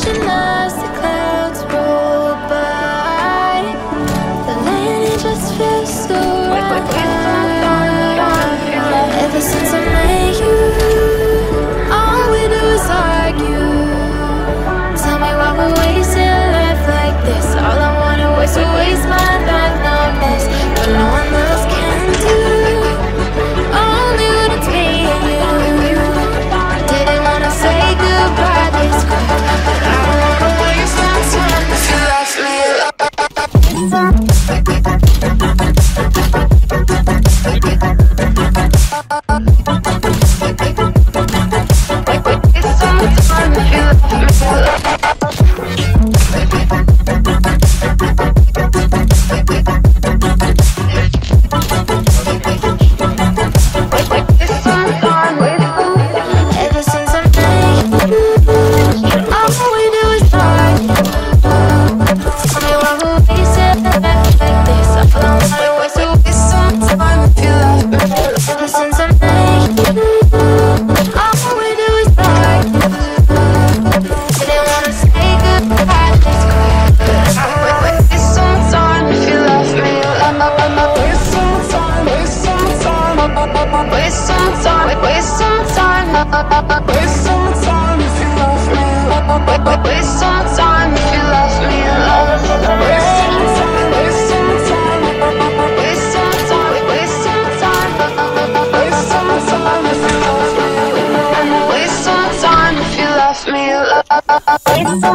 watching as the clouds roll by. The land, it just feels so right. Ever since I met you, all we do is argue. Tell me why we're wasting life like this. All I wanna waste is waste my life numbness, but no one else can do. Only when it's me and you. Didn't wanna say goodbye this quick, but I don't wanna waste my time if you left me alone. It's